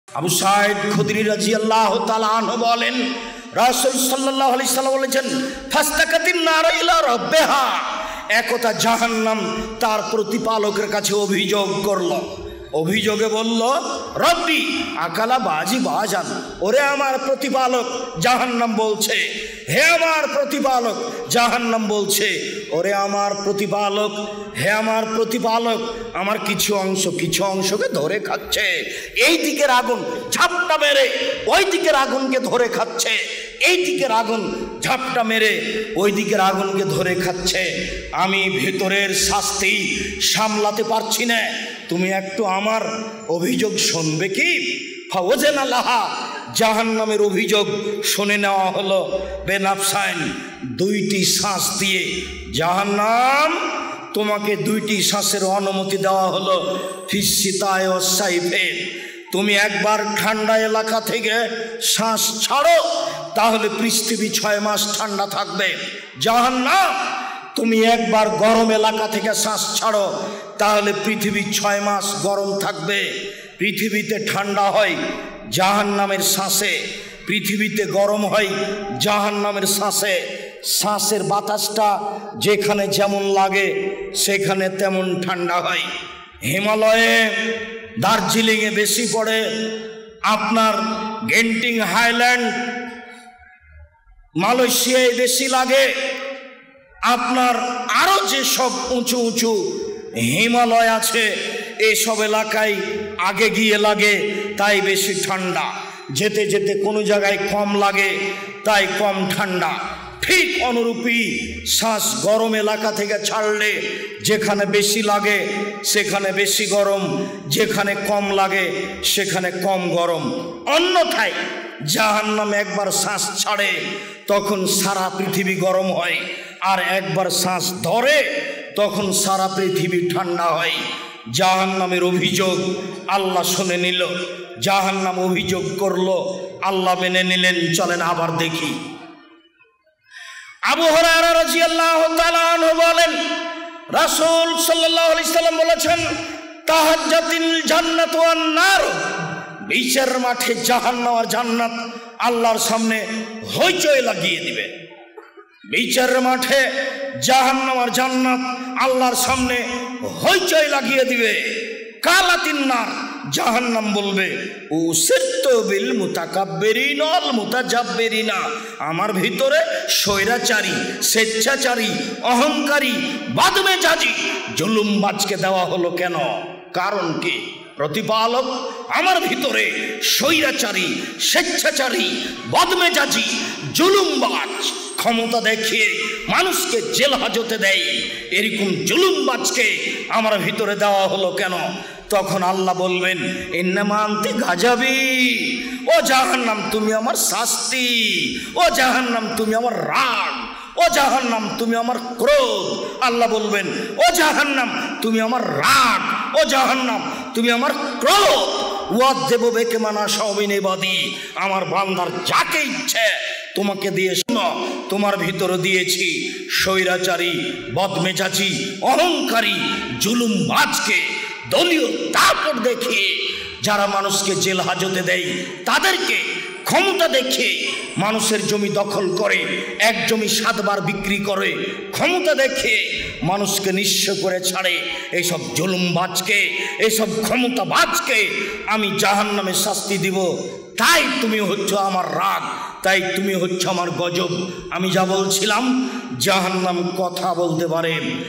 আবু সাঈদ খুদরি রাদিয়াল্লাহু তাআলা আনহু বলেন, রাসূল সাল্লাল্লাহু আলাইহি সাল্লাম বলেছেন, ফাস্তাকাতিন নার ইলা রাব্বিহা, একতা জাহান্নাম তার প্রতিপালকের কাছে অভিযোগ করল। অভিযোগে বলল, রব্বি আকালা বাজি বাজান, ওরে আমার প্রতিপালক জাহান্নাম বলছে, হে আমার প্রতিপালক জাহান্নাম বলছে, ওরে আমার প্রতিপালক, হে আমার প্রতিপালক, আমার কিছু অংশকে ধরে খাচ্ছে। এই দিকের আগুন ঝাপটা মেরে ওই দিকের আগুনকে ধরে খাচ্ছে, এই দিকের আগুন ঝাপটা মেরে ওই দিকের আগুনকে ধরে খাচ্ছে। আমি ভেতরের শাস্তি সামলাতে পারছি না, তুমি একটু আমার অভিযোগ শুনবে কি? ফাওয়াজানা লাহা, জাহান্নামের অভিযোগ শুনে নেওয়া হলো। বেনাফসাইন, দুইটি শ্বাস দিয়ে জাহান্নাম তোমাকে দুইটি শ্বাসের অনুমতি দেওয়া হলো। ফিসশিতায় ও সাইফে, তুমি একবার ঠান্ডা এলাকা থেকে শ্বাস ছাড়ো, তাহলে পৃথিবী 6 মাস ঠান্ডা থাকবে। জাহান্নাম, তুমি একবার গরম এলাকা থেকে শ্বাস ছাড়ো, তাহলে পৃথিবী 6 মাস গরম থাকবে। পৃথিবীতে ঠান্ডা হয় জাহান্নামের শ্বাসে, পৃথিবীতে গরম হয় জাহান্নামের শ্বাসে। শ্বাসের বাতাসটা যেখানে যেমন লাগে সেখানে তেমন ঠান্ডা হয়। হিমালয়ে, দার্জিলিংয়ে বেশি পড়ে, আপনার গেন্টিং হাইল্যান্ড, মালয়েশিয়ায় বেশি লাগে, আপনার আরো যেসব উঁচু উঁচু হিমালয় আছে এসব এলাকায় আগে গিয়ে লাগে, তাই বেশি ঠান্ডা। যেতে যেতে কোনো জায়গায় কম লাগে, তাই কম ঠান্ডা। ঠিক অনুরূপী শ্বাস গরম এলাকা থেকে ছাড়লে যেখানে বেশি লাগে সেখানে বেশি গরম, যেখানে কম লাগে সেখানে কম গরম। অন্যথায় জাহান্নাম একবার শ্বাস ছাড়ে তখন সারা পৃথিবী গরম হয়, আর একবার শ্বাস ধরে তখন সারা পৃথিবী ঠান্ডা হয়। জাহান্নামের অভিযোগ আল্লাহ শুনে নিল, জাহান্নাম অভিযোগ করলো, আল্লাহ মেনে নিলেন। চলেন আবার দেখি। আবু হুরায়রা রাদিয়াল্লাহু তাআলা আনহু বলেন, রাসূল সাল্লাল্লাহু আলাইহি সাল্লাম বলেছেন, তাহাজ্জাতিল জান্নাতু ওয়ান নার, বিচার মাঠে জাহান্নাম আর জান্নাত আল্লাহর সামনে হইচই লাগিয়ে দিবে। বিচার মাঠে জাহান্নাম আর জান্নাত আল্লাহর সামনে হইচই লাগিয়ে দিবে। কালাতিন নার, জাহান্নাম বলবে, উসিরতু বিল মুতাকাব্বিরিন ওয়াল মুতাজাব্বিরিনা, আমার ভিতরে স্বৈরাচারী, স্বেচ্ছাচারী, অহংকারী, বাদমেজাজি, জুলুমবাজকে দেওয়া হলো কেন? কারণ কি? প্রতিপালক আমার ভিতরে স্বৈরাচারী, স্বেচ্ছাচারী, বদমেজাজি, জুলুমবাজ, ক্ষমতা দেখিয়ে মানুষকে জেল হাজতে দেয়, এরকম জুলুমবাজকে আমার ভিতরে দেওয়া হলো কেন? তখন আল্লাহ বলবেন, ইন্নামা আনতি গাজাবি, ও জাহান্নাম তুমি আমার শাস্তি, ও জাহান্নাম তুমি আমার রাগ, ও জাহান্নাম তুমি আমার ক্রোধ। আল্লাহ বলবেন, ও জাহান্নাম তুমি আমার রাগ, ও জাহান্নাম তুমি আমার ক্রোধ। ওয়াদেব বেকে মানা সবিনে বাদি, আমার বান্দার যাকে ইচ্ছে তোমাকে দিয়ে শোনো, তোমার ভিতরে দিয়েছি স্বৈরাচারী, বদমেজাজি, অহংকারী, জুলুমবাজকে। দলীয় তারপর দেখিয়ে যারা মানুষকে জেল হাজতে দেয়, তাদেরকে ক্ষমতা দেখিয়ে মানুষের জমি দখল করে, এক জমি 7 বার বিক্রি করে, ক্ষমতা দেখিয়ে মানুষকে নিঃস্ব করে ছাড়ে, এইসব জুলুমবাজকে, এইসব ক্ষমতাবাজকে আমি জাহান্নামে শাস্তি দিব। তাই তুমি হচ্ছ আমার রাগ, তাই তুমি হচ্ছ আমার গজব। আমি যা বলছিলাম, জাহান্নাম কথা বলতে পারে,